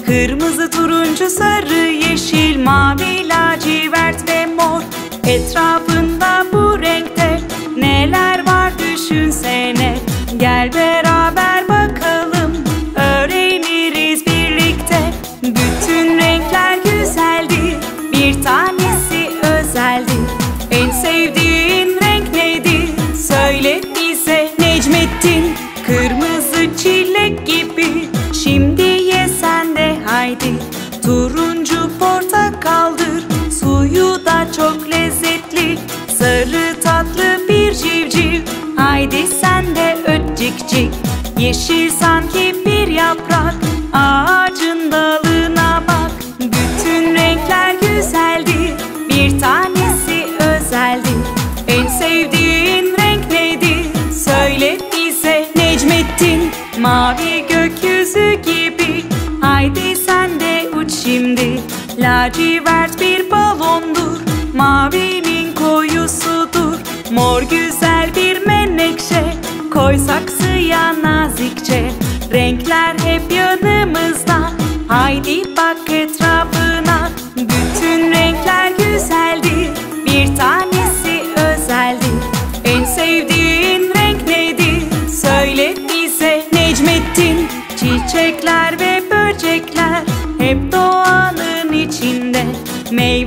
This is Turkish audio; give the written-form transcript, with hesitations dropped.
Kırmızı, turuncu, sarı, yeşil, mavi, lacivert ve mor. Etrafında bu renkte neler var düşünsene. Gel beraber bakalım, öğreniriz birlikte. Bütün renkler güzeldir, bir tanesi özeldir. En sevdiğin renk nedir? Söyle bize Necmettin. Kırmızı çilek gibi, şimdi ye sen de haydi. Turuncu portakaldır, suyu da çok lezzetli. Sarı tatlı bir civciv, haydi sen de öt cik cik. Yeşil sanki bir yaprak, ağacın dalına bak. Bütün renkler güzeldir, bir tanesi özeldir. En sevdiğin renk nedir? Söyle bize Necmettin. Mavi gökyüzü gibi, haydi sen de uç şimdi. Lacivert bir balondur, mavinin koyusudur. Mor güzel bir menekşe, koy saksıya nazikçe. Renkler hep yanımızda, haydi bak etrafına. Bütün renkler güzeldir, bir tanesi özeldir. En sevdiğin renk nedir? Söyle bize Necmettin. Çiçekler ve böcekler hep doğanın içinde. Meyve